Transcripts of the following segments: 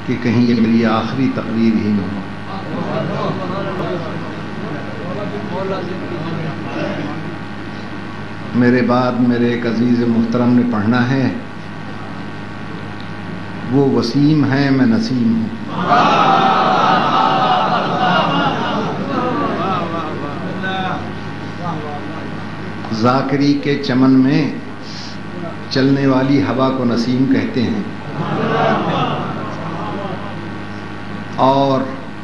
کہ کہیں یہ میری آخری تقریر ہی نہ ہو۔ میرے بعد میرے ایک عزیز محترم نے پڑھنا ہے، وہ وسیم ہے میں نسیم ہوں۔ ذاکری کے چمن میں چلنے والی ہوا کو نسیم کہتے ہیں، اور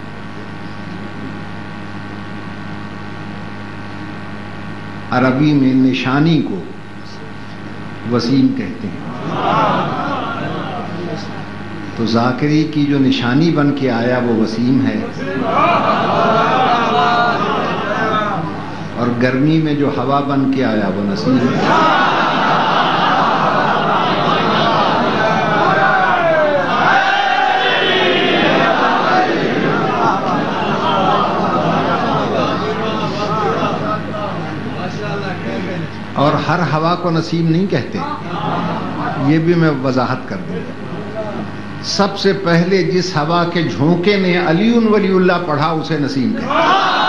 عربی میں نشانی کو وسیم کہتے ہیں۔ تو ذاکری کی جو نشانی بن کے آیا وہ وسیم ہے، اور گرمی میں جو ہوا بن کے آیا وہ نسیم ہے۔ اور ہر ہوا کو نسیم نہیں کہتے، یہ بھی میں وضاحت کر دوں۔ سب سے پہلے جس ہوا کے جھونکے نے علی ولی اللہ پڑھا اسے نسیم کہتے ہیں۔